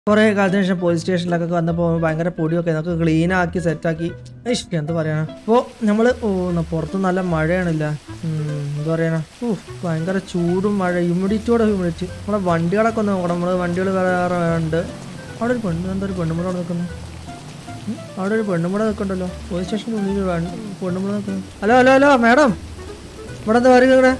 കുറേ കാലത്തിന് ശേഷം പോലീസ് സ്റ്റേഷനിലൊക്കെ വന്നപ്പോൾ ഭയങ്കര പൊടിയൊക്കെ നമുക്ക് ക്ലീനാക്കി സെറ്റാക്കി എന്താ പറയാനാ. അപ്പോൾ നമ്മൾ പുറത്ത് നല്ല മഴയാണില്ല, എന്താ പറയാനാ, ഭയങ്കര ചൂടും മഴ, ഹ്യൂമിഡിറ്റിയോടെ ഹ്യൂമിഡിറ്റി. നമ്മളെ വണ്ടികളൊക്കെ ഒന്ന് നോക്കണം. നമ്മൾ വണ്ടികൾ വേറെ ഉണ്ട്. അവിടെ ഒരു എന്താ ഒരു പെണ്ണുമ്പഴ നിൽക്കുന്നു, അവിടെ ഒരു പെണ്ണുമ്പഴ നിൽക്കണ്ടല്ലോ പോലീസ് സ്റ്റേഷന് മുന്നിൽ പെണ്ണുമ്പഴ നിൽക്കുന്നു. ഹലോ ഹലോ ഹലോ മാഡം, ഇവിടെ എന്താ പറയുക? ഇവിടെ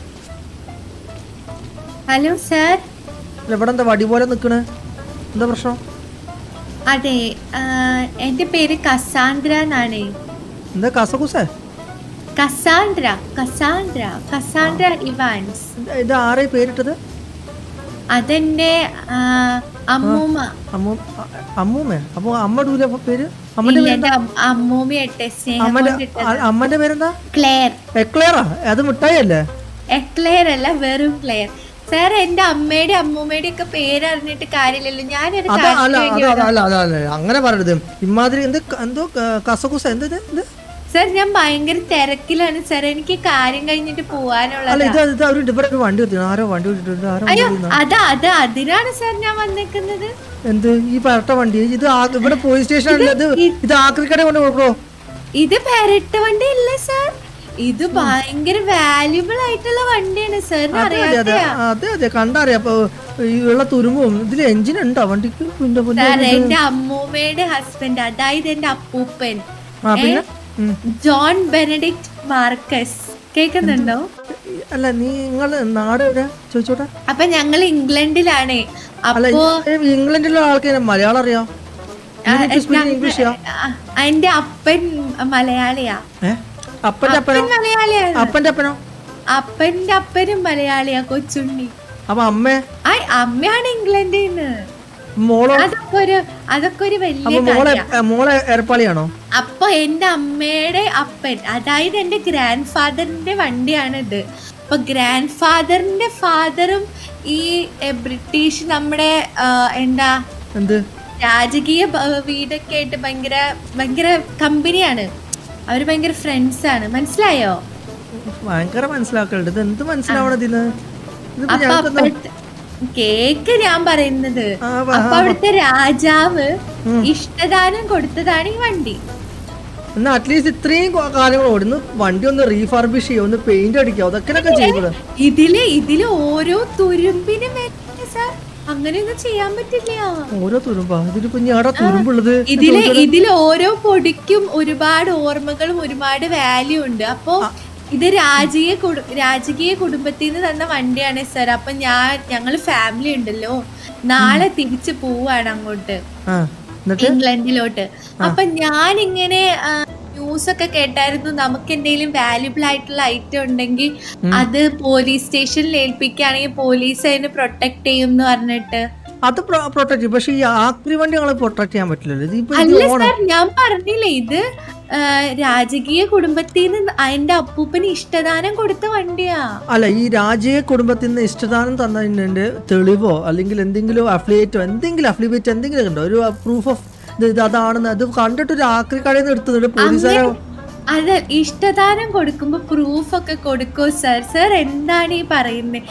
ഹലോ സാർ. അല്ല ഇവിടെ എന്താ വടി പോലെ നിൽക്കണേ, എന്താ പ്രശ്നം? അതെ, എന്റെ പേര് കസാൻഡ്ര എന്നാണ്. എന്താ കസകുസേ? Cassandra Cassandra Cassandra Evans. ഇത് ആരെ പേരിട്ടത്? അതെന്റെ അമ്മൂമ്മ. അമ്മൂമ്മ? അപ്പൊ അമ്മയുടെ പേര്? അമ്മൂമ്മ. അമ്മന്റെ പേരെന്താ? ക്ലെയർ. എക്ലെയറാ? അത് മിഠായി അല്ലേ? എക്ലെയർ അല്ല, വെറും ക്ലെയർ. സാർ, എന്റെ അമ്മയുടെ അമ്മൂമ്മയുടെ ഒക്കെ പേരറിഞ്ഞിട്ട് കാര്യമില്ലല്ലോ. ഞാനൊരു അങ്ങനെ പറയരുത്. ഇമാതിരി എന്തോ കസകുസ എന്ത് സാർ, ഞാൻ ഭയങ്കര തിരക്കിലാണ് സാർ. എനിക്ക് കാര്യം കഴിഞ്ഞിട്ട് പോവാനുള്ളത്. അയ്യോ, അതിനാണ് സാർ ഞാൻ വന്നേക്കുന്നത്. എന്ത് ഈ പരട്ട വണ്ടി? ഇത് ഇവിടെ പോലീസ് സ്റ്റേഷനാണല്ലോ. ഇത് ആക്രിക്കട കൊണ്ട് കൊടുക്കോ? ഇത് പരട്ട വണ്ടി അല്ല സാർ, ഇത് ഭയങ്കര വാല്യൂബിൾ ആയിട്ടുള്ള വണ്ടിയാണ് സാർ. അതെ അതെ കണ്ടറിയാം. ഉള്ള തുരുമ്പും ഇതിൽ എഞ്ചിൻ ഉണ്ടോ വണ്ടിക്ക്? എന്റെ അമ്മൂമ്മയുടെ ഹസ്ബൻഡ്, അതായത് എന്റെ അപ്പൂപ്പൻ ജോൺ ബെനഡിക്ട് മാർക്കസ്. കേക്കുന്നുണ്ടോ? അല്ല, നിങ്ങൾ നാട് എവിടെ ചോദിച്ചോട്ടെ? അപ്പൊ ഞങ്ങൾ ഇംഗ്ലണ്ടിലാണ്. അപ്പോ ഇംഗ്ലണ്ടിലുള്ള ആൾക്ക് മലയാളം അറിയാം? എന്റെ അപ്പൻ മലയാളിയാ. അപ്പന്റെ അപ്പനോ? അപ്പന്റെ അപ്പനും മലയാളിയാ, കൊച്ചുണ്ണി. അപ്പൊ അമ്മയാണ് ഇംഗ്ലണ്ടിൽ നിന്ന്. അതൊക്കെ ഒരു വലിയ ഏർപ്പാളിയാണോ? അപ്പൊ എന്റെ അമ്മയുടെ അപ്പൻ, അതായത് എന്റെ ഗ്രാൻഡ് ഫാദറിന്റെ വണ്ടിയാണിത്. അപ്പൊ ഗ്രാൻഡ് ഫാദറിന്റെ ഫാദറും ഈ ബ്രിട്ടീഷ് നമ്മുടെ എന്താ രാജകീയ വീടൊക്കെ ആയിട്ട് ഭയങ്കര കമ്പനിയാണ്. അവര് ഭയങ്കര ഫ്രണ്ട്സ് ആണ്. മനസ്സിലായോ? ഭയങ്കര മനസ്സിലാക്കലുണ്ട്. എന്ത് മനസ്സിലാവണതിന്? കേക്ക് ഞാൻ പറയുന്നത്. അപ്പൊ അവിടുത്തെ രാജാവ് ഇഷ്ടദാനം കൊടുത്തതാണ് ഈ വണ്ടി. എന്നാ അറ്റ്ലീസ്റ്റ് ഇത്രയും കാലങ്ങൾ ഓടുന്നു വണ്ടി ഒന്ന് റീഫർബിഷ് ചെയ്യോ, ഒന്ന് പെയിന്റ് അടിക്കോ, അതൊക്കെ ചെയ്തത്. ഇതില് ഓരോ തുരുമ്പിനും സാർ അങ്ങനെയൊന്നും ചെയ്യാൻ പറ്റില്ല. ഓരോ തുരുമ്പാ? ഇതിന് കുഞ്ഞാടാ തുരുമ്പുള്ളത്. ഇതിൽ ഓരോ പൊടിക്കും ഒരുപാട് ഓർമ്മകളും ഒരുപാട് വാല്യൂ ഉണ്ട്. അപ്പൊ ഇത് രാജകീയ കുടുംബത്തിൽ നിന്ന് തന്ന വണ്ടിയാണ് സാർ. അപ്പൊ ഞങ്ങള് ഫാമിലി ഉണ്ടല്ലോ, നാളെ തിരിച്ചു പോവാണ് അങ്ങോട്ട്, ഇംഗ്ലണ്ടിലോട്ട്. അപ്പൊ ഞാനിങ്ങനെ ന്യൂസ് ഒക്കെ കേട്ടായിരുന്നു, നമുക്ക് എന്തെങ്കിലും വാല്യുബിൾ ആയിട്ടുള്ള ഐറ്റം ഉണ്ടെങ്കിൽ അത് പോലീസ് സ്റ്റേഷനിൽ ഏൽപ്പിക്കുകയാണെങ്കിൽ പോലീസ് അതിന് പ്രൊട്ടക്ട് ചെയ്യും എന്ന് പറഞ്ഞിട്ട്. അത് പ്രൊട്ടക്ട് ചെയ്യും. പക്ഷെ ഈ ആക്രി വണ്ടി ഞങ്ങളെ പ്രൊട്ടക്ട് ചെയ്യാൻ പറ്റില്ലല്ലോ. അല്ല സാർ, ഞാൻ പറഞ്ഞില്ലേ, ഇത് രാജകീയ കുടുംബത്തിൽ നിന്ന് എന്റെ അപ്പൂപ്പന് ഇഷ്ടദാനം കൊടുത്ത വണ്ടിയാ. അല്ല, ഈ രാജകീയ കുടുംബത്തിൽ നിന്ന് ഇഷ്ടദാനം തന്നതിന്റെ തെളിവോ അല്ലെങ്കിൽ എന്തെങ്കിലും അഫിലിയേറ്റ് എന്തെങ്കിലും ഉണ്ടോ? ഒരു പ്രൂഫ് ഓഫ് അതാണെന്ന് അത് കണ്ടിട്ട് ഒരു ആക്രി കടയിൽ നിന്ന് എടുത്തത് പോലീസുകാരോ? അതെ, ഇഷ്ടദാനം കൊടുക്കുമ്പോ പ്രൂഫ് ഒക്കെ കൊടുക്കോ സാർ? സാർ എന്താണ് ഈ പറയുന്നത്?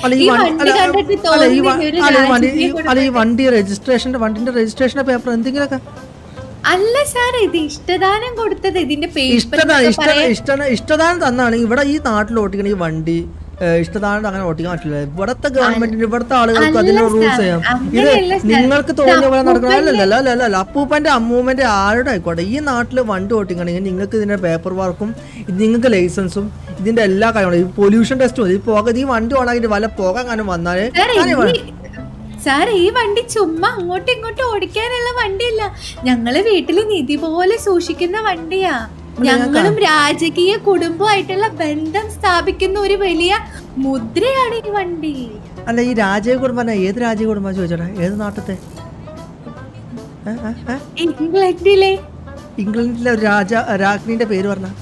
വണ്ടിന്റെ രജിസ്ട്രേഷന്റെ പേപ്പർ എന്തെങ്കിലുമൊക്കെ? അല്ല സാർ, ഇത് ഇഷ്ടദാനം കൊടുത്തത് ഇതിന്റെ ഇഷ്ടദാനം തന്നാണെങ്കിൽ ഇവിടെ ഈ നാട്ടിൽ ഓട്ടിക്കണ ഈ വണ്ടി ഇഷ്ടദാനം അങ്ങനെ ഓട്ടിക്കാൻ പറ്റില്ല. ഇവിടത്തെ ഗവൺമെന്റിന് ഇവിടുത്തെ ആളുകൾക്ക് അതിന് റൂൾസ് ചെയ്യാം. ഇത് നിങ്ങൾക്ക് തോന്നിയ പോലെ നടക്കണം. അപ്പൂപ്പന്റെ അമ്മൂമ്മന്റെ ആരുടെ ആയിക്കോട്ടെ, ഈ നാട്ടില് വണ്ടി ഓട്ടിക്കണമെങ്കിൽ നിങ്ങൾക്ക് ഇതിന്റെ പേപ്പർ വർക്കും നിങ്ങൾക്ക് ലൈസൻസും ഇതിന്റെ എല്ലാ കാര്യങ്ങളും, ഈ പൊല്യൂഷൻ ടെസ്റ്റും, ഈ വണ്ടി ഓണാക്കിട്ട് വല്ല പോകാൻ വന്നാല്. സാർ, ഈ വണ്ടി ചുമ്മാ അങ്ങോട്ടും ഇങ്ങോട്ടും ഓടിക്കാനുള്ള വണ്ടിയല്ല, ഞങ്ങള് വീട്ടില് നിധി പോലെ സൂക്ഷിക്കുന്ന വണ്ടിയാ. ഞങ്ങളും രാജകീയ കുടുംബമായിട്ടുള്ള ബന്ധം സ്ഥാപിക്കുന്ന ഒരു വലിയ മുദ്രയാണ് ഈ വണ്ടി. അല്ല, ഈ രാജകീയ കുടുംബം ഏത് രാജകീയ കുടുംബം ചോദിച്ചോട്ടെ? ഏത് നാട്ടത്തെ? ഇംഗ്ലണ്ടിലെ ഒരു രാജ്ഞിന്റെ പേര് പറഞ്ഞ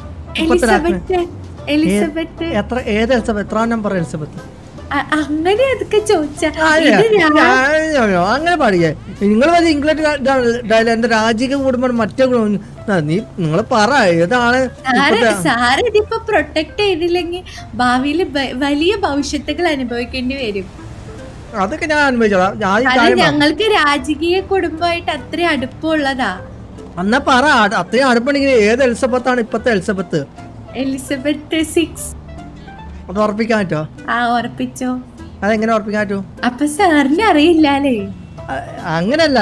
എലിസബത്ത്. ഏത് എലിസബത്ത്? എത്രാം നമ്പർ എലിസബത്ത്? അങ്ങനെ അതൊക്കെ ചോദിച്ചാ അങ്ങനെ പാടിയേ. നിങ്ങൾ വല്ല ഇംഗ്ലണ്ട് എന്റെ രാജകീയ കുടുംബം മറ്റേ നിങ്ങൾ പറ ഏതാണ്? സാറ് ഇതിപ്പോ പ്രൊട്ടക്ട് ചെയ്തില്ലെങ്കിൽ ഭാവിയിൽ വലിയ ഭവിഷ്യത്തുകൾ അനുഭവിക്കേണ്ടി വരും. അതൊക്കെ ഞാൻ അനുഭവിച്ചോളാം. ഞങ്ങൾക്ക് രാജകീയ കുടുംബമായിട്ട് അത്രയും അടുപ്പമുള്ളതാ. എന്നാ പറ, അത്രയും അടുപ്പുണ്ടെങ്കിൽ ഏത് എലിസബത്താണ് ഇപ്പത്തെ എലിസബത്ത്? എലിസബത്ത് 6. അത് ഉറപ്പിക്കാൻ പറ്റോ? ഉറപ്പിച്ചോ. അതെങ്ങനെ ഉറപ്പിക്കാൻ പറ്റൂ? അപ്പൊ സാറിന് അറിയില്ലേ? അങ്ങനല്ല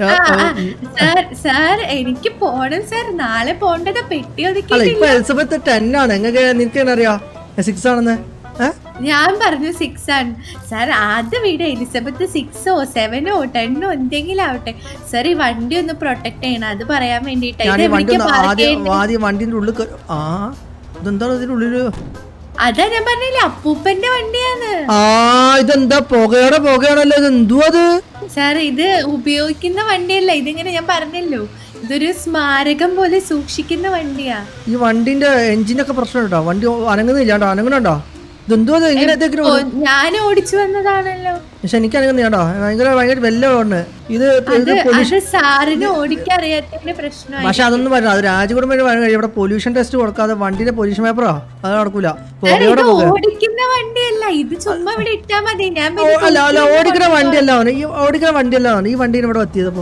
സാർ എനിക്ക് പോണം സാർ, നാളെ പോണ്ടതാ. പെട്ടി അല്ല, ഇപ്പൊ എലിസബത്ത് 10 ആണ്. നിനക്ക് അറിയാ 6 ആണെന്ന്? ഞാൻ പറഞ്ഞു 6 ആണ് സാർ. ആദ്യ വീട് എലിസബത്ത് 6ഓ 7ഓ 10ഓ എന്തെങ്കിലും ആവട്ടെ സാർ. ഈ വണ്ടി ഒന്ന് പ്രൊട്ടക്ട് ചെയ്യണം, അത് പറയാൻ വേണ്ടിട്ടാ. വണ്ടിന്റെ ഉള്ളിൽ ഇതെന്താണ് ഇതിനുള്ളില്? അതാ ഞാൻ പറഞ്ഞില്ലേ, അപ്പൂപ്പന്റെ വണ്ടിയാണ്. ഇതെന്താ പുകയാണല്ലോ, ഇത് എന്തുവാ അത്? സാർ ഇത് ഉപയോഗിക്കുന്ന വണ്ടിയല്ല, ഇതിങ്ങനെ ഞാൻ പറഞ്ഞല്ലോ, ഇതൊരു സ്മാരകം പോലെ സൂക്ഷിക്കുന്ന വണ്ടിയാ. ഈ വണ്ടിന്റെ എഞ്ചിനൊക്കെ പ്രശ്നം ഉണ്ടോ? വണ്ടി അനങ്ങുന്നില്ലാണ്ടോ? അനങ്ങണുണ്ടോ? ഞാൻ ഓടിച്ചു വന്നതാണല്ലോ. പക്ഷെ എനിക്ക് അനങ്ങുന്നില്ലാണ്ടോ? ഭയങ്കര വെല്ലുണ്ട് ഇത്. സാറിന് ഓടിക്കറിയാത്തതിന്റെ പ്രശ്നം. പക്ഷെ അതൊന്നും പറഞ്ഞ അത് രാജകുടുംബം ഇവിടെ പൊല്യൂഷൻ ടെസ്റ്റ് കൊടുക്കാതെ വണ്ടിന്റെ പൊല്യൂഷൻ പേപ്പറോ അത് നടക്കൂല. ഓടിക്കുന്ന വണ്ടിയല്ല ഇത്, ചുമ്മാ ഇവിടെ ഇട്ടാ മതി. ഞാൻ അല്ല ഓടിക്കുന്ന വണ്ടിയല്ല ഈ വണ്ടിയിൽ ഇവിടെ എത്തിയതപ്പോ.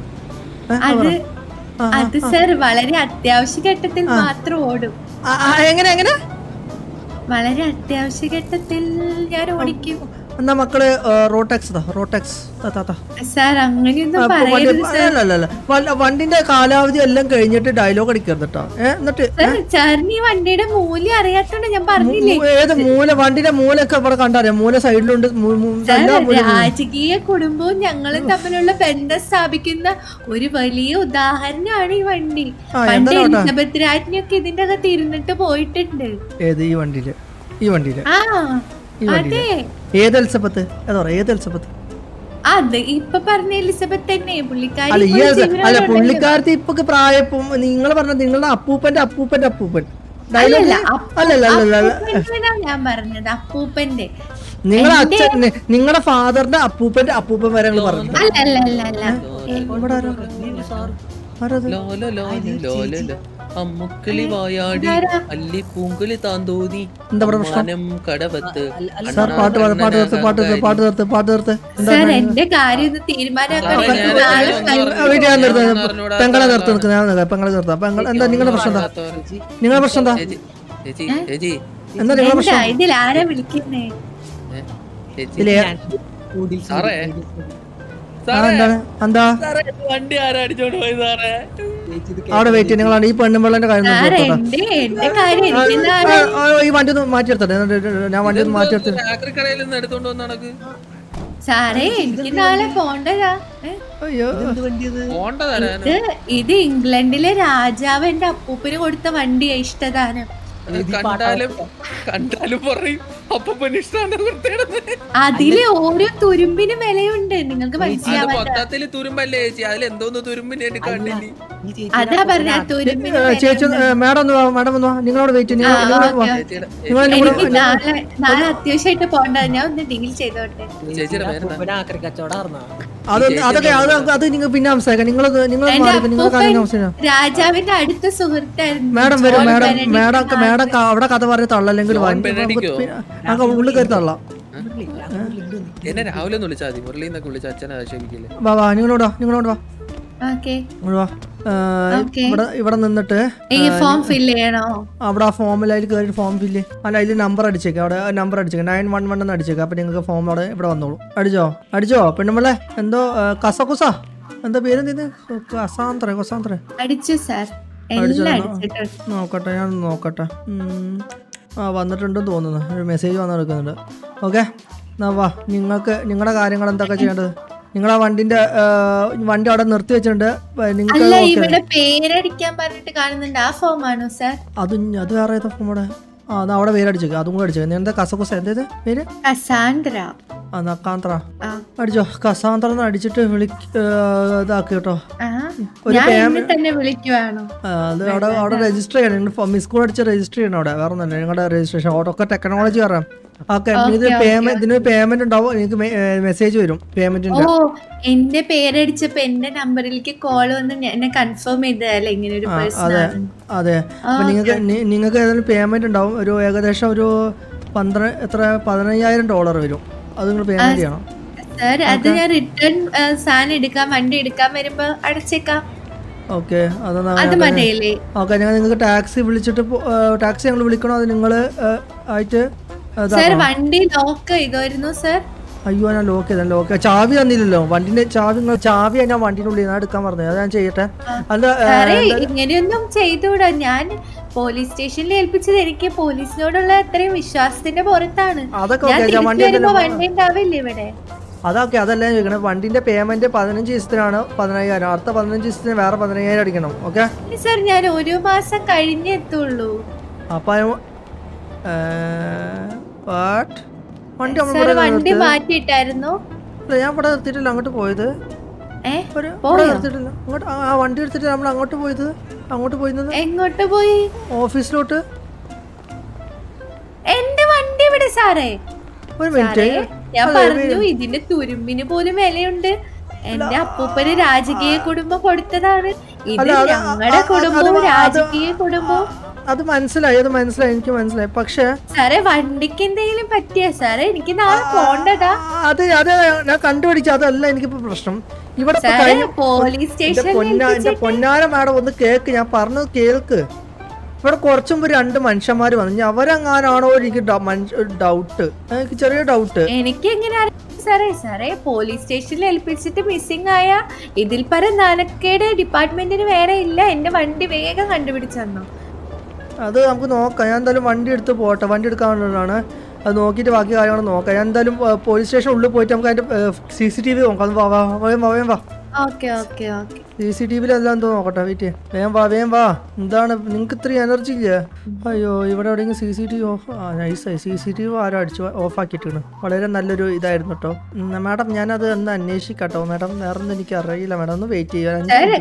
അത് സാർ വളരെ അത്യാവശ്യ ഘട്ടത്തിൽ മാത്രം ഓടും. എങ്ങനെ വളരെ അത്യാവശ്യ ഘട്ടത്തിൽ ഞാൻ ഓടിക്കും. എന്നാ മക്കള് റോടെക്സ് സാർ അങ്ങനെയൊന്നും പറയരുത്. വണ്ടിന്റെ കാലാവധി എല്ലാം കഴിഞ്ഞിട്ട് ഡയലോഗ് അടിക്കരുത് കേട്ടോ. എന്നിട്ട് സാറിന് ഈ വണ്ടിയുടെ മൂല്യം അറിയാത്തോണ്ട് ഞാൻ പറഞ്ഞില്ലേ. ഏത് മൂല? വണ്ടിന്റെ മൂലൊക്കെ ഇവിടെ കണ്ടറിയാം. മൂല സൈഡിലുണ്ട്. രാജകീയ കുടുംബവും ഞങ്ങളും തമ്മിലുള്ള ബന്ധം സ്ഥാപിക്കുന്ന ഒരു വലിയ ഉദാഹരണമാണ് ഈ വണ്ടി. പണ്ട് എലിസബത്ത് രാജ്ഞിയൊക്കെ ഇതിന്റെ അകത്ത് ഇരുന്നിട്ട് പോയിട്ടുണ്ട്. ഏത്? ഈ വണ്ടിയില്? അതെ. ഏത് എലിസബത്ത്? ഏത് എലിസബത്ത്? അത് ഇപ്പൊ പറഞ്ഞ എലിസബത്ത് തന്നെ. അല്ല പുള്ളിക്കാരത്തി ഇപ്പൊ പ്രായപ്പം നിങ്ങൾ പറഞ്ഞ നിങ്ങളുടെ അപ്പൂപ്പന്റെ അപ്പൂപ്പൻ ഞാൻ പറഞ്ഞത് അപ്പൂപ്പന്റെ. നിങ്ങളുടെ അച്ഛൻ നിങ്ങളുടെ ഫാദറിന്റെ അപ്പൂപ്പൻ വരെ പറഞ്ഞു. അമ്മുക്കിളി വായാടി അല്ലി പൂങ്കുളി താന്തോന്നി കടവത്ത്. എന്റെ കാര്യം പെങ്ങളെ എന്താ നിങ്ങളുടെ പ്രശ്നം? നിങ്ങളുടെ പ്രശ്നം എന്താ? നിങ്ങളുടെ പ്രശ്നം ഇതിലാരാ വിളിക്കുന്നേ? എന്താ വണ്ടി ആരടിച്ചോണ്ട് പോയി സാറേ? അവിടെ വെയിറ്റ്. നിങ്ങളാണ് ഈ പെണ്ണുമ്പിള്ളന്റെ കാര്യം. ഈ വണ്ടി ഒന്ന് മാറ്റിയെടുത്തേ. ഞാൻ വണ്ടി ഒന്ന് മാറ്റിയെടുത്ത് സാറേ എനിക്ക് നാളെ പോണ്ടതാ. ഇത് ഇംഗ്ലണ്ടിലെ രാജാവ് എന്റെ അപ്പൂപ്പന് കൊടുത്ത വണ്ടിയാ, ഇഷ്ടദാനം. അതില് ഓരോ തുരുമ്പിനും വിലയുണ്ട്, നിങ്ങൾക്ക് മനസ്സിലാവാത്ത. തുരുമ്പല്ലേ ചേച്ചി? അതിലെന്തോന്ന് തുരുമ്പിന്? അതാ പറഞ്ഞ തുരുമ്പിന്. ചേച്ചി മാഡം നിങ്ങളോട് വെയിറ്റ്. എനിക്ക് നാളെ അത്യാവശ്യമായിട്ട് പോണ്ട, ഞാൻ ഒന്ന് ഡീൽ ചെയ്തോട്ടെ. അത് നിങ്ങൾ പിന്നെ സംസാരിക്കാം. രാജാവിന്റെ അടുത്ത സുഹൃത്തായിരുന്നു. മാഡം വരും. മാഡം അവിടെ കഥ പറഞ്ഞ തള്ളല്ലെങ്കിൽ ഉള്ളിൽ കയറി തള്ളാം. എന്നെ രാവിലെ ഒന്ന് വിളിച്ചാൽ മതി. മുരളിന്നൊക്കെ വിളിച്ച അച്ഛനെ ആക്ഷേപിക്കില്ലേ? നിങ്ങളോട് വാ. ഇവിടെ നിന്നിട്ട് അവിടെ ആ ഫോമിൽ അതിൽ കയറി ഫോം ഫില്ല്. അല്ല അതിൽ നമ്പർ അടിച്ചേക്കാം. അവിടെ നമ്പർ അടിച്ചേക്കാം 911 എന്ന് അടിച്ചേക്കാം. അപ്പൊ നിങ്ങൾക്ക് ഫോം അവിടെ ഇവിടെ വന്നോളൂ. അടിച്ചോ പെണ്ണുമ്പളെ? എന്തോ കസകുസ എന്താ പേര്? കസാന്ത്രേ നോക്കട്ടെ, ഞാൻ നോക്കട്ടെ. വന്നിട്ടുണ്ടെന്ന് തോന്നുന്നു. ഒരു മെസ്സേജ് വന്നു എടുക്കുന്നുണ്ട്. ഓക്കെ എന്നാ വാ. നിങ്ങളുടെ കാര്യങ്ങൾ എന്തൊക്കെ ചെയ്യേണ്ടത്? നിങ്ങളാ വണ്ടി അവിടെ നിർത്തി വെച്ചിട്ടുണ്ട്. അത് വേറെ ഏതാ ഫോം? അവിടെ പേരടിച്ചേക്കാം. അതും കൂടെ അടിച്ചേക്കാം. എന്താ കസകുസ? എന്തേത് പേര്? അടിച്ചോ. കസാന്ത്ര അടിച്ചിട്ട് ഇതാക്കി കേട്ടോ. ഒരു അത് അവിടെ രജിസ്റ്റർ ചെയ്യണം. മിസ് കോഡ് അടിച്ച് രജിസ്റ്റർ ചെയ്യണം അവിടെ. വേറെ ഒന്നല്ല നിങ്ങളുടെ രജിസ്ട്രേഷൻ. ഒക്കെ ടെക്നോളജി പറയാം. ഓക്കെ ഇതിന് പേയ്മെന്റ് ഉണ്ടാവും. എനിക്ക് മെസ്സേജ് വരും പേയ്മെന്റിന്റെ. എന്റെ പേരടിച്ചപ്പോ എന്റെ നമ്പറിലേക്ക് കോൾ വന്ന് എന്നെ കൺഫേം ചെയ്തല്ലേ ഇങ്ങനെ ഒരു പേഴ്സൺ. അതെ. അപ്പൊ നിങ്ങൾക്ക് ഏതായാലും പേയ്മെന്റ് ഉണ്ടാവും. ഒരു ഏകദേശം ഒരു $15,000 വരും. അത് നിങ്ങൾ പേയ്മെന്റ് ചെയ്യണം. സാർ അത് ഞാൻ റിട്ടേൺ സാധനം എടുക്കാൻ വണ്ടി എടുക്കാൻ വരുമ്പോ അടച്ചേക്കാം. ഓക്കെ, അത് മതിയല്ലേ? ഓക്കെ, ഞങ്ങൾ നിങ്ങൾക്ക് ടാക്സി വിളിച്ചിട്ട് ടാക്സി ഞങ്ങൾ വിളിക്കണോ അത് നിങ്ങൾ ആയിട്ട്? സാർ വണ്ടി ലോക്ക് ചെയ്തായിരുന്നു സാർ. അയ്യോ, ഞാൻ ലോക്ക് ചെയ്താൽ ലോക്ക് ചാവി തന്നില്ലല്ലോ. വണ്ടിന്റെ ചാവി ഞാൻ വണ്ടിന്റെ ഉള്ളിൽ നിന്ന് എടുക്കാൻ പറഞ്ഞത്, അത് ഞാൻ ചെയ്യട്ടെ. അല്ല ഇങ്ങനെയൊന്നും ചെയ്തുകൂടാ. ഞാൻ പോലീസ് സ്റ്റേഷനിൽ ഏൽപ്പിച്ചത് എനിക്ക് പോലീസിനോടുള്ള അത്രയും വിശ്വാസത്തിന്റെ പുറത്താണ്. വണ്ടി ഉണ്ടാവില്ല ഇവിടെ. അതൊക്കെ അതല്ല ചോദിക്കണേ. വണ്ടിന്റെ പേയ്മെന്റ് 15 ദിവസത്തിനാണ് 15,000. അടുത്ത 15 ദിവസത്തിന് വേറെ 15,000 അടിക്കണം. ഓക്കെ സാർ, ഞാൻ 1 മാസം കഴിഞ്ഞേ എത്തുള്ളൂ. അപ്പൊ വണ്ടി മാറ്റിയിട്ടായിരുന്നു. ഞാൻ ഇവിടെ നിർത്തിയിട്ടില്ല, അങ്ങോട്ട് പോയത്. നിർത്തിയിട്ടില്ല അങ്ങോട്ട്. ആ വണ്ടി എടുത്തിട്ട് നമ്മൾ അങ്ങോട്ട് പോയത്. അങ്ങോട്ട് പോയിരുന്നത് എങ്ങോട്ട് പോയി? ഓഫീസിലോട്ട്. എന്റെ വണ്ടി ഇവിടെ സാറേ. ഒരു മിനിറ്റ്, ഞാൻ പറഞ്ഞു ഇതിന്റെ തുരുമ്പിന് പോലും വിലയുണ്ട്. എന്റെ അപ്പൂപ്പന് രാജകീയ കുടുംബം കൊടുത്തതാണ്. ഇത് ഞങ്ങളുടെ കുടുംബവും രാജകീയ കുടുംബവും. അത് മനസ്സിലായി, എനിക്ക് മനസ്സിലായി. പക്ഷേ സാറേ വണ്ടിക്ക് എന്തെങ്കിലും പറ്റിയ സാറേ? എനിക്ക് നാളെ പോണ്ടതാ. അത് ഞാൻ കണ്ടുപിടിച്ച അതല്ല എനിക്കിപ്പോ പ്രശ്നം. ഇവിടെ പോലീസ് സ്റ്റേഷൻ പൊന്നാര മാഡം ഒന്ന് കേക്ക്, ഞാൻ പറഞ്ഞത് കേൾക്ക്. ഇവിടെ കുറച്ചും മുമ്പ് 2 മനുഷ്യന്മാർ വന്നു. അവരെങ്ങാനാണോ എനിക്ക് ഡൗട്ട്, എനിക്ക് ചെറിയ ഡൗട്ട്. എനിക്ക് എങ്ങനെ സാറേ പോലീസ് സ്റ്റേഷനിൽ ഏൽപ്പിച്ചിട്ട് മിസ്സിംഗ് ആയ ഇതിൽ പരം നാണക്കേട് ഡിപ്പാർട്ട്മെന്റിന് വേറെ ഇല്ല. എന്റെ വണ്ടി വേഗം കണ്ടുപിടിച്ചു തന്നു. അത് നമുക്ക് നോക്കാം. ഞാൻ എന്തായാലും വണ്ടി എടുത്ത് പോട്ടെ, വണ്ടി എടുക്കാനുള്ളതാണ്. അത് നോക്കിയിട്ട് ബാക്കി കാര്യങ്ങൾ നോക്കാം. ഞാൻ എന്തായാലും പോലീസ് സ്റ്റേഷൻ ഉള്ളിൽ പോയിട്ട് നമുക്ക് അതിന്റെ CCTV നോക്കാം. വാ. CCTV എല്ലാം എന്തോ നോക്കട്ടെ. വെയിറ്റ്, വേഗം വാ. എന്താണ് നിങ്ങൾക്ക് ഇത്രയും എനർജി ഇല്ലേ? അയ്യോ, ഇവിടെ എവിടെയെങ്കിലും CCTV നൈസായി. CCTV ആരോ ഓഫാക്കിയിട്ടാണ്. വളരെ നല്ലൊരു ഇതായിരുന്നു കേട്ടോ. മാഡം ഞാനത് ഒന്ന് അന്വേഷിക്കാട്ടോ മാഡം. വേറെ ഒന്നും എനിക്ക് അറിയില്ല മാഡം. ഒന്ന് വെയിറ്റ് ചെയ്യാം.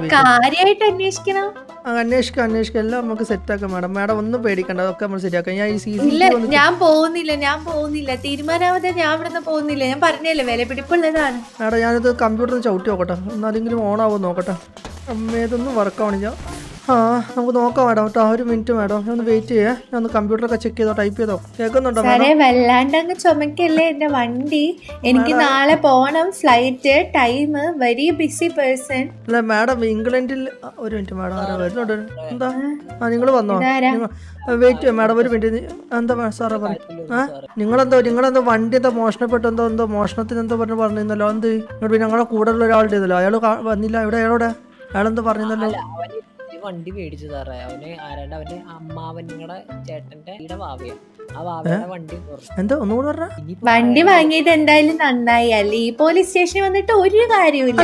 അന്വേഷിക്കാം എല്ലാം നമുക്ക് സെറ്റാക്കാം മാഡം. മാഡം ഒന്നും പേടിക്കണ്ട, അതൊക്കെ നമ്മൾ ശരിയാക്കാം. ഞാൻ ഈ CCTV ഞാൻ പോകുന്നില്ല തീരുമാനാവതെ ഞാൻ ഇവിടെ പോകുന്നില്ല. ഞാൻ പറഞ്ഞല്ലേ വില പിടിപ്പുള്ളതാണ്. മാഡം ഞാനിത് കമ്പ്യൂട്ടറിൽ ചവിട്ടി നോക്കട്ടെ, എന്നാലെങ്കിലും ഓണാവും നോക്കട്ടെ. അമ്മേതൊന്നും വർക്കാവണില്ല. നമുക്ക് നോക്കാം മാഡം കേട്ടോ. 1 മിനിറ്റ് മാഡം, ഞാൻ ഒന്ന് വെയിറ്റ് ചെയ്യാം. ഞാൻ ഒന്ന് കമ്പ്യൂട്ടറൊക്കെ ചെക്ക് ചെയ്തോ, ടൈപ്പ് ചെയ്തോ. കേൾക്കുന്നുണ്ടോ? വല്ലാണ്ട് അങ്ങ് ചുമക്കല്ലേ എന്റെ വണ്ടി. എനിക്ക് നാളെ പോണം, flight time, very busy person. അല്ല മാഡം, ഇംഗ്ലണ്ടിൽ 1 മിനിറ്റ് മാഡം ആരാ വരുന്നുണ്ട്? എന്താ നിങ്ങൾ വന്നോ? Wait madam 1 minute. എന്താ സാറേ പറയും? നിങ്ങളെന്തോ വണ്ടി എന്താ മോഷണപ്പെട്ടു, എന്തോ മോഷണത്തിന് എന്തോ പറഞ്ഞിരുന്നല്ലോ. എന്ത് പിന്നെ ഞങ്ങളുടെ കൂടെ ഉള്ള ഒരാളുടെ ഇതല്ലോ, അയാൾ വന്നില്ല. അയാളെന്തോ പറഞ്ഞിരുന്നല്ലോ. വണ്ടി മേടിച്ചു സാറേ. അവന് ആരാണ്ട് അവന്റെ അമ്മാവൻ നിങ്ങളുടെ ചേട്ടന്റെ വാവയാണ്. ആ വാവയുടെ വണ്ടി എന്താ ഒന്നുകൂടെ പറഞ്ഞ? വണ്ടി വാങ്ങിയത് എന്തായാലും നന്നായി. അല്ലേ ഈ പോലീസ് സ്റ്റേഷനിൽ വന്നിട്ട് ഒരു കാര്യമില്ല.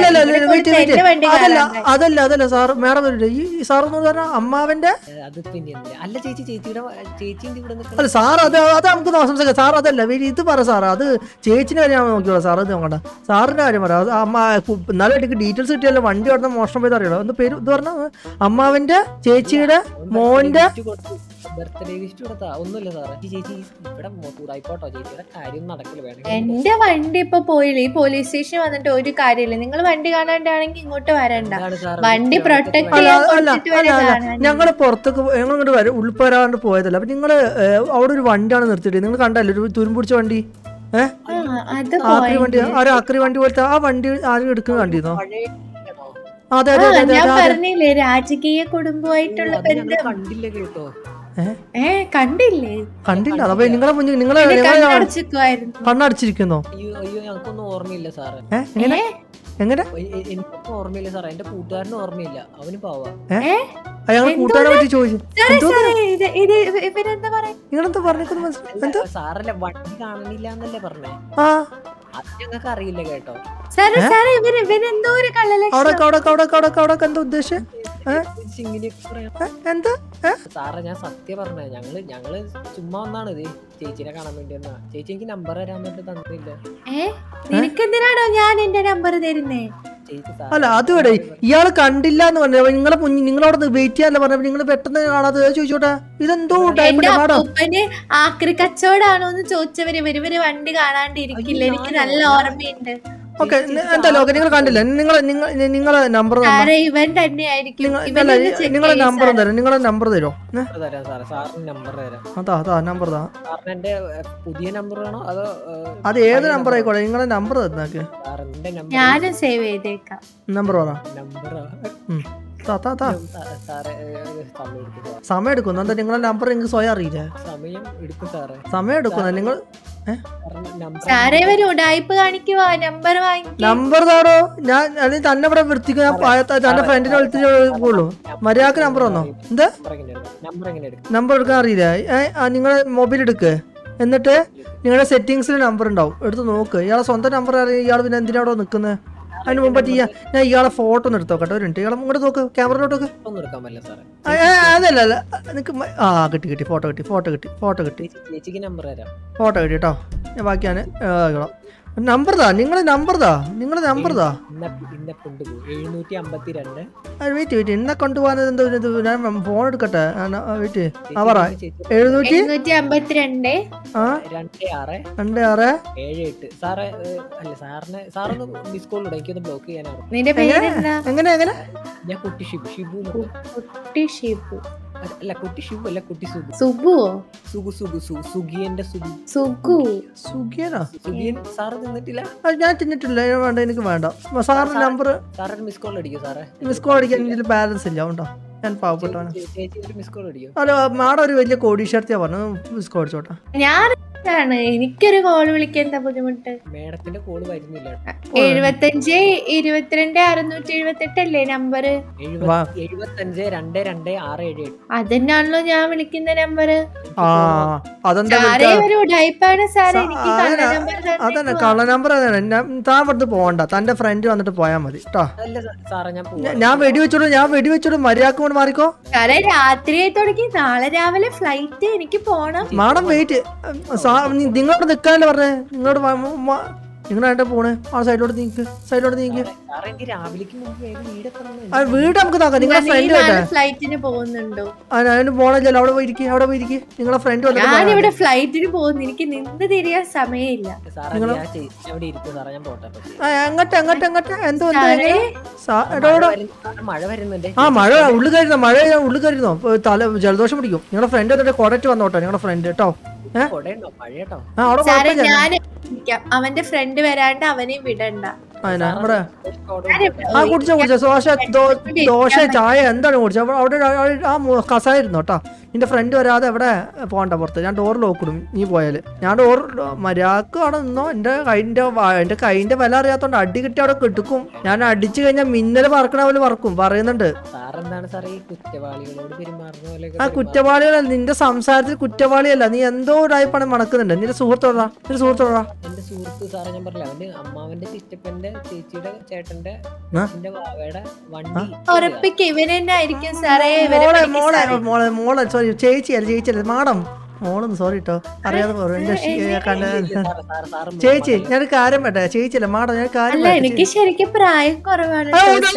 അതല്ല സാർ മാഡം ഈ സാറെന്ന് പറഞ്ഞാൽ അമ്മാവന്റെ അത് പിന്നെ അല്ല ചേച്ചിയുടെ അല്ല സാർ. അത് നമുക്ക് സംസാരിക്കാം സാർ. അതല്ല ഇത് പറ സാർ. അത് ചേച്ചിന്റെ കാര്യം നോക്കിയോളാം സാർ. അത് നോക്കണ്ട, സാറിന്റെ കാര്യം പറയാം. എന്നാലും എനിക്ക് ഡീറ്റെയിൽസ് കിട്ടിയല്ലോ. വണ്ടി അവിടെ മോഷണം പോയത് അറിയണോ? ഒന്ന് പേര് ഇത് പറഞ്ഞ അമ്മാവന്റെ ചേച്ചിയുടെ മോന്റെ ബർത്ത്ഡേ ഗിഫ്റ്റ് കൊടുത്താ. ഒന്നുമില്ല സാറേ, ചേച്ചി ഇവിടെ ആയിക്കോട്ടോ, ചേച്ചിയുടെ കാര്യം നടക്കില്ല. വേണം എന്റെ വണ്ടി ഇപ്പൊ പോയില്ല. ഈ പോലീസ് സ്റ്റേഷൻ വന്നിട്ട് ഒരു കാര്യമില്ല. നിങ്ങൾ വണ്ടി കാണാണ്ടാണെങ്കിൽ ഇങ്ങോട്ട് വരണ്ട. വണ്ടി പ്രൊട്ടക്ട് ചെയ്യാൻ ഞങ്ങള് പുറത്തേക്ക് ഞങ്ങളിങ്ങോട്ട് വരും ഉൾപ്പെടാണ്ട് പോയതല്ല. അപ്പൊ നിങ്ങള് അവിടെ ഒരു വണ്ടിയാണ് നിർത്തിയിട്ട് നിങ്ങൾ കണ്ടല്ലോ, ഒരു തുരുമ്പുടിച്ച വണ്ടി. ആക്രി വണ്ടി പോലത്തെ ആ വണ്ടി ആരും എടുക്കുന്ന കണ്ടിരുന്നോ? ഞാൻ പറഞ്ഞില്ലേ രാജകീയ കുടുംബമായിട്ടുള്ള ബന്ധം. കണ്ടില്ല. അപ്പൊ നിങ്ങളെ മുന്നിൽ നിങ്ങളെ കണ്ണടച്ചിരിക്കുന്നോ? ഞങ്ങൾക്കൊന്നും ഓർമ്മയില്ല സാറേ. എങ്ങനെ എനിക്കൊന്നും ഓർമ്മയില്ല സാറേ. എന്റെ കൂട്ടുകാരനും ഓർമ്മയില്ല. അവന് പോവാ. അയാൾ കൂട്ടുകാരെ പറ്റി ചോദിച്ചു. നിങ്ങളെന്താ പറഞ്ഞത്? സാറല്ല വണ്ടി കാണുന്നില്ല എന്നല്ലേ പറഞ്ഞേ? അത് ഞങ്ങൾക്ക് അറിയില്ല കേട്ടോ. എന്താ ഉദ്ദേശം? എന്താ സാറേ ഞാൻ സത്യം പറഞ്ഞ ഞങ്ങള് ചുമ്മാ ഒന്നാണ് ഇത് ചേച്ചിനെ കാണാൻ വേണ്ടി എന്നാ. ചേച്ചി എനിക്ക് നമ്പർ തരാൻ വേണ്ടി തന്നില്ല. നിനക്കെന്തിനാണോ ഞാൻ എന്റെ നമ്പർ തരുന്നേ? അല്ല അതുകൂടെ ഇയാള് കണ്ടില്ല എന്ന് പറഞ്ഞ നിങ്ങളവിടെ വെയിറ്റ് ചെയ്യാനല്ല പറഞ്ഞ നിങ്ങൾ പെട്ടെന്ന് കാണാതെ ചോദിച്ചോട്ടെ. ഇതെന്തോ ആക്രി കച്ചവടാണോ എന്ന് ചോദിച്ചവര് ഇവര് വണ്ടി കാണാണ്ടിരിക്കില്ല. എനിക്ക് നല്ല ഓർമ്മയുണ്ട്. ഓക്കെ എന്തായാലും ഓക്കെ നിങ്ങൾ കണ്ടില്ല നിങ്ങളെ നമ്പർ സാറേ ഇവൻ തന്നെയായിരിക്കും നിങ്ങളെ നമ്പർ തരാം നിങ്ങളെ നമ്പർ തരുമോ തരാം സാറേ, സാറിന് നമ്പർ തരാം. അതാ നമ്പർ താ. സാറിന് എന്റെ പുതിയ നമ്പർ വേണോ അതോ അത് ഏത് നമ്പർ ആയിക്കോട്ടെ നിങ്ങളെ നമ്പർ തന്നേക്ക്. സാറിന്റെ നമ്പർ ഞാനും സേവ് ചെയ്തേക്കാം. നമ്പർ പറ. നമ്പറോ സാറേ സമയം എടുക്കുന്നു. എന്താ നിങ്ങളെ നമ്പർ നിങ്ങൾക്ക് സ്വയം അറിയില്ലേ? സമയം എടുക്കും സാറേ. സമയം എടുക്കുന്ന നിങ്ങൾ സാറേ ഒരു ഉടായ്പ കാണിക്കുവാ. നമ്പർ വാങ്ങിക്കും. നമ്പർ താടോ. ഞാൻ അല്ലെങ്കിൽ തന്നെ ഇവിടെ വൃത്തിക്ക് ഞാൻ തന്റെ ഫ്രണ്ടിനെ വിളിച്ചുള്ളൂ. മര്യാദക്ക് നമ്പർ വന്നോ? എന്താ നമ്പർ എടുക്കാൻ അറിയില്ല? നിങ്ങളെ മൊബൈൽ എടുക്ക്. എന്നിട്ട് നിങ്ങളുടെ സെറ്റിങ്സിൽ നമ്പർ ഉണ്ടാവും, എടുത്ത് നോക്ക്. ഇയാളെ സ്വന്തം നമ്പർ അറിയാം. ഇയാൾ പിന്നെ എന്തിനാ അവിടെ നിൽക്കുന്നത്? അതിന് മുമ്പ് ഞാൻ ഇയാളെ ഫോട്ടോ ഒന്ന് എടുത്ത് നോക്കട്ടെ. ഒരു മിനിറ്റ്. ഇയാളെ ഇങ്ങോട്ട് നോക്ക്, ക്യാമറയിലോട്ട് നോക്ക്. അതല്ല നിനക്ക് കിട്ടി ഫോട്ടോ കിട്ടി ഫോട്ടോ കിട്ടി കേട്ടോ. ഞാൻ ബാക്കിയാണ് നമ്പർ താ. നിങ്ങളെ നമ്പർ താ. വെയിറ്റ് എന്നെ കൊണ്ടുപോകാൻ എന്തോ ഞാൻ ഫോൺ എടുക്കട്ടെ. വെയിറ്റ് പറ. 752 നിന്റെ പേരെന്താ? എങ്ങനെ ഞാൻ കുട്ടി ഷിബു. കുട്ടി ഷിബു അല്ല കുട്ടി ഷിബു അല്ല, കുട്ടി സുബു. സുബുവോ? സുഗിയന്റെ സുഖിയനാ? സുഗിയൻ സാറ് തിന്നിട്ടില്ല? ഞാൻ തിന്നിട്ടില്ല. വേണ്ട, എനിക്ക് വേണ്ട. സാറിന്റെ നമ്പർ സാറിന് മിസ് കോൾ അടിക്കും സാറേ. മിസ് കോൾ അടിക്കാൻ ഇതിൽ ബാലൻസ് ഇല്ല. ഉണ്ടോ? ഞാൻ പാവപ്പെട്ടാണ്. മിസ് കോൾ അടിക്കും. അല്ല മാഡം ഒരു വലിയ കോടീശ്വരത്തിയാ പറഞ്ഞു. മിസ് കോൾ അടിച്ചോട്ടെ. എനിക്കൊരു കോൾ വിളിക്കാൻ എന്താ ബുദ്ധിമുട്ട്? മേഡത്തിന്റെ കോള് വരുന്നില്ല. 75 22 678 അല്ലേ നമ്പർ? 75 22 678. അതന്നെയാണല്ലോ ഞാൻ വിളിക്കുന്ന നമ്പർ. അതെന്താ അതന്നെ കള്ള നമ്പർ. താൻ ഇവിടുന്ന് പോകണ്ട, തന്റെ ഫ്രണ്ട് വന്നിട്ട് പോയാ മതി കേട്ടോ. ഞാൻ വെടിവെച്ചോളൂ മര്യാദക്ക് കൊണ്ട് മാറിക്കോ. രാത്രിയായി തുടങ്ങി, നാളെ രാവിലെ ഫ്ലൈറ്റ്, എനിക്ക് പോണം. Madam wait. നിങ്ങളോട് നിൽക്കാനല്ലേ പറഞ്ഞേ? നിങ്ങളായിട്ട് പോണേ. ആ സൈഡിലോട്ട് നീക്ക്. വീട് നമുക്ക് നോക്കാം. നിങ്ങളെ ഫ്രണ്ട് ഫ്ലൈറ്റിന് പോകുന്നുണ്ടോ? അതിന് പോണില്ലല്ലോ. അവിടെ പോയിരിക്കും. നിങ്ങളെ ഫ്രണ്ട് ഞാനിവിടെ ഫ്ലൈറ്റിന് പോകുന്നു. എനിക്ക് നിന്ന് തിരിയാൻ സമയമില്ല. എങ്ങോട്ട് എന്തോ മഴ വരുന്നുണ്ട്. മഴ ഉള്ളു കയറുന്നോ? ജലദോഷം പിടിക്കും. നിങ്ങളെ ഫ്രണ്ട് വന്നിട്ട് കൊടറ്റ് വന്നോട്ടെ. നിങ്ങളെ ഫ്രണ്ട് കേട്ടോ. അവന്റെ ഫ്രണ്ട് വരാണ്ട് അവനെ വിടണ്ട. ദോശ ചായ എന്താണ് കുടിച്ചത്? അവിടെ ആ കസായിരുന്നു കേട്ടോ. നിന്റെ ഫ്രണ്ട് വരാതെ എവിടെ പോകണ്ട പുറത്ത്. ഞാൻ ഡോർ ലോക്കിടും നീ പോയാല്. ഞാൻ ഡോർ മര്യാദക്ക് അവിടെ നിന്നോ. എന്റെ കൈന്റെ വില അറിയാത്തോണ്ട് അടി കിട്ടി അവിടെ കിട്ടുക്കും. ഞാൻ അടിച്ചു കഴിഞ്ഞാൽ മിന്നല് പറക്കണ പോലെ പറക്കും. പറയുന്നുണ്ട്. ആ കുറ്റവാളികളല്ല, നിന്റെ സംസാരത്തിൽ കുറ്റവാളിയല്ല. നീ എന്തോ ടൈപ്പാണ് മണക്കുന്നുണ്ട്. നിന്റെ സുഹൃത്തോടാ. എന്റെ സുഹൃത്ത് സാറേ ഞാൻ പറഞ്ഞില്ല, അവന്റെ അമ്മാവന്റെ ചിറ്റപ്പന്റെ ചേച്ചിയുടെ ചേട്ടന്റെ മോളെ സോറി ചേച്ചിയല്ല മാഡം. മോളൊന്ന് സോറി കേട്ടോ, അറിയാതെ ചേച്ചി. ഞാൻ കാര്യം പറ്റേ ചേച്ചിയല്ല മാഡം. ഞാൻ കാര്യം എനിക്ക് ശരിക്കും പ്രായം കുറവാണ്.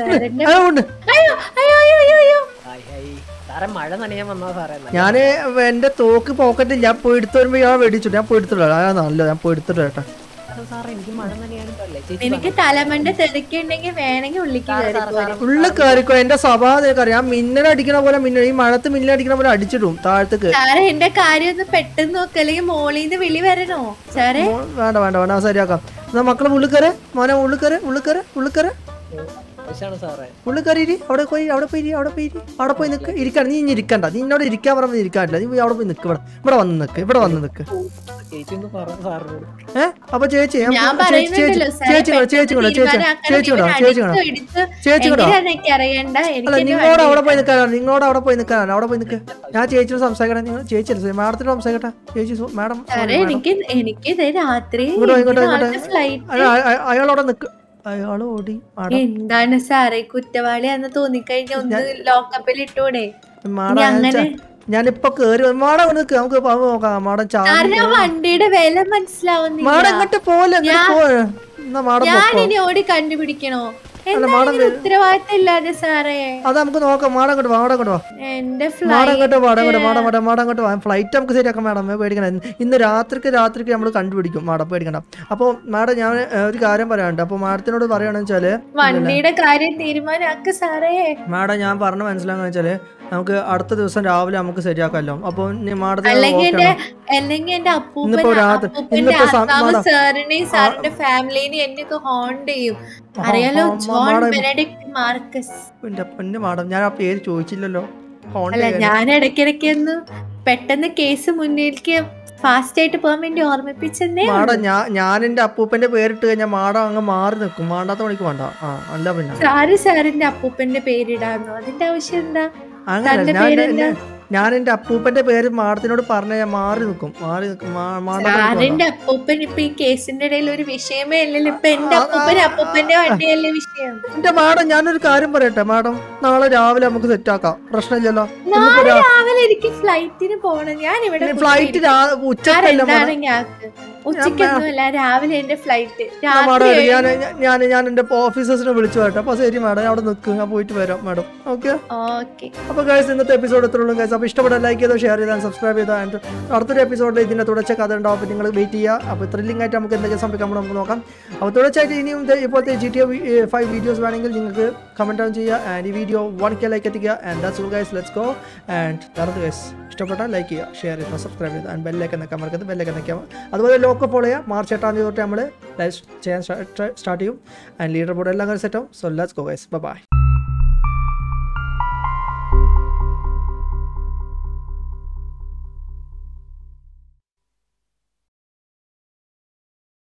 ഞാന് എന്റെ തോക്ക് പോക്കറ്റിൽ ഞാൻ പോയി എടുത്തു വരുമ്പോ ഞാൻ വെടിച്ചു. ഞാൻ പോയി എടുത്തിട്ടോ. നല്ല ഞാൻ പോയി എടുത്തിട്ടോ കേട്ടോ. എനിക്ക് തലമണ്ട തിരക്കുണ്ടെങ്കിൽ വേണമെങ്കിൽ ഉള്ളിൽ കയറിക്കോ. എന്റെ സ്വഭാവം അറിയാം. മിന്നലടിക്കണ പോലെ ഈ മഴത്ത് മിന്നലടിക്കണ പോലെ അടിച്ചിടും താഴത്തേക്ക്. സാറേ എന്റെ കാര്യം ഒന്ന് പെട്ടെന്ന് നോക്ക്, അല്ലെങ്കിൽ മോളിന്ന് വിളി വരണോ? സാറേ വേണ്ട ശരിയാക്കാം. എന്നാ മക്കളെ ഉള്ളിൽ കയറ് മോനെ. ഉള്ളിൽ കയറ് ഉള്ളിൽ കയറി. അവിടെ പോയി നിക്ക്. ഇരിക്കണം. നീ ഇനി ഇരിക്കണ്ട. നീ എന്നോട് ഇരിക്കാൻ പറഞ്ഞ ഇരിക്കാനില്ല. നീ അവിടെ പോയി നിക്ക്. ഇവിടെ വന്ന് നിക്ക്. അപ്പൊ ചേച്ചി നിങ്ങളോട് അവിടെ പോയി നിൽക്കാനാണ്. അവിടെ പോയി നിൽക്ക്. ഞാൻ ചേച്ചിയോട് സംസാരിക്കട്ടെ. ചേച്ചിയല്ല മാഡത്തിനോട് സംസാരിക്കട്ടെ. ചേച്ചി മാഡം അയാളവിടെ നിക്ക്. അയാള് ഓടി. എന്താണ് സാറേ കുറ്റവാളിയാന്ന് തോന്നിക്കഴിഞ്ഞ ഒന്ന് ലോക്കപ്പിൽ ഇട്ടൂടെ? ഞാനിപ്പൊ കേറി. മാഡം നിക്ക്, നമുക്ക് നോക്കാം. മാഡം വണ്ടിയുടെ വില മനസ്സിലാവുന്നില്ല. മാഡം ഇങ്ങോട്ട് പോലെ ഞാനിനി ഓടി കണ്ടുപിടിക്കണോ? ഉത്തരവാദിത്തം ഇല്ലാതെ സാറേ. അത് നമുക്ക് നോക്കാം. മാഡം അങ്ങോട്ട് വാ, മാഡം അങ്ങോട്ട് വാ, എന്റെ മാഡം അങ്ങോട്ട് മാഡം അങ്ങോട്ട് വാ. ഫ്ലൈറ്റ് നമുക്ക് ശരിയാക്കാം മാഡം, പേടിക്കണം. ഇന്ന് രാത്രിക്ക് നമ്മൾ കണ്ടുപിടിക്കും മാഡം, പേടിക്കണം. അപ്പോൾ മാഡം ഞാൻ ഒരു കാര്യം പറയാനുണ്ട്. അപ്പോൾ മാഡത്തിനോട് പറയുകയാണെന്ന് വെച്ചാല് വണ്ടിയുടെ കാര്യം തീരുമാനാക്ക് സാറേ. മാഡം ഞാൻ പറഞ്ഞ മനസ്സിലാന്ന് വെച്ചാല് നമുക്ക് അടുത്ത ദിവസം രാവിലെ നമുക്ക് ശരിയാക്കാമല്ലോ. അപ്പൊ മാഡത്തിന് അല്ലെങ്കിൽ എന്റെ അപ്പൂപ്പന്റെ സാറിനെയും സാറിന്റെ ഫാമിലിനെയും എന്നൊക്കെ ഹോണ്ട് ചെയ്യും. അറിയാലോ, ജോൺ ബെനഡിക്ട് മാർക്കസ്. എന്റെ പൊന്നു മാഡം, ഞാൻ ആ പേര് ചോദിച്ചില്ലല്ലോ. അല്ല, ഞാൻ ഇടയ്ക്കിടയ്ക്ക് ഒന്ന് പെട്ടെന്ന് കേസ് മുന്നിലേക്ക് ഫാസ്റ്റ് ആയിട്ട് പോകാൻ വേണ്ടി ഓർമ്മിപ്പിച്ചെന്നേ. മാഡം ഞാൻ എന്റെ അപ്പൂപ്പന്റെ പേരിട്ട് കഴിഞ്ഞാൽ മാഡം അങ്ങ് മാറി നിൽക്കും. മാണ്ടാത്ത മണിക്ക് വേണ്ട. അല്ല പിന്നെ സാറിന്റെ അപ്പൂപ്പന്റെ പേരിടാന്നോ? അതിന്റെ ആവശ്യം എന്താ? അങ്ങനെ ഞാൻ എന്റെ അപ്പൂപ്പന്റെ പേര് മാഡത്തിനോട് പറഞ്ഞ ഞാൻ മാറി നിൽക്കും. സാറിന്റെ അപ്പൂപ്പൻ ഇപ്പൊ ഈ കേസിന്റെ ഇടയിൽ ഒരു വിഷയമേ അല്ലല്ലോ. ഇപ്പൊ എന്റെ അപ്പൂപ്പന്റെ വണ്ടിയല്ലേ വിഷയം. എന്റെ മാഡം ഞാനൊരു കാര്യം പറയട്ടെ മാഡം, നാളെ രാവിലെ നമുക്ക് സെറ്റ് ആക്കാം, പ്രശ്നമില്ലല്ലോ. നാളെ രാവിലെ എനിക്ക് ഫ്ലൈറ്റിന് പോണം. ഞാൻ ഇവിടെ ഫ്ലൈറ്റ് ഉച്ചക്കൊന്നുമല്ല, രാവിലെ എന്റെ ഫ്ലൈറ്റ്. ഞാൻ എന്റെ ഓഫീസേഴ്സിനെ വിളിച്ചു വരട്ടെ. അപ്പൊ ശരി മാഡം, അവിടെ നിൽക്കും, ഞാൻ പോയിട്ട് വരാം മാഡം. ഓക്കെ. അപ്പൊ ഗൈസ്, ഇന്നത്തെ എപ്പിസോഡ് എത്രയുള്ളൂ ഗൈസ്. അപ്പോൾ ഇഷ്ടപ്പെട്ട ലൈക്ക് ചെയ്തോ, ഷെയർ ചെയ്താൽ, സബ്സ്ക്രൈബ് ചെയ്താൽ. ആൻഡ് അടുത്തൊരു എപ്പിസോഡിൽ ഇതിന്റെ തുടർച്ച കഥ ഉണ്ടാവും. അപ്പോൾ നിങ്ങൾ വെയിറ്റ് ചെയ്യുക. അപ്പോൾ ത്രില്ലിംഗ് ആയിട്ട് നമുക്ക് എന്തൊക്കെ സംഭവിക്കാൻ നമുക്ക് നോക്കാം. അപ്പോൾ തുടർച്ചയായിട്ട് ഇനിയും ഇപ്പോഴത്തെ GTA 5 വീഡിയോസ് വേണമെങ്കിൽ നിങ്ങൾക്ക് കമൻറ്റ് ഡൗൺ ചെയ്യുക. ആൻഡ് ഈ വീഡിയോ 1K ലൈക്ക് എത്തിക്കുക. And that's all guys, let's go. And വേറെ ഗൈസ് ഇഷ്ടപ്പെട്ടാൽ ലൈക്ക് ചെയ്യുക, ഷെയർ ചെയ്യുക, സബ്സ്ക്രൈബ് ചെയ്യുക. ആൻഡ് ബെല്ലേക്ക് നിൽക്കാൻ മറക്കരുത്, ബെല്ലേക്ക് നിൽക്കാം. അതുപോലെ ലോക്ക് ഫോളോ ചെയ്യുക. മാർച്ച് 8 തൊട്ട് നമ്മൾ ലൈവ് ചെയ്യാൻ സ്റ്റാർട്ട് ചെയ്യും. ആൻഡ് ലീഡർ ബോർഡ് എല്ലാം സെറ്റ് ആവും. So let's go guys, by.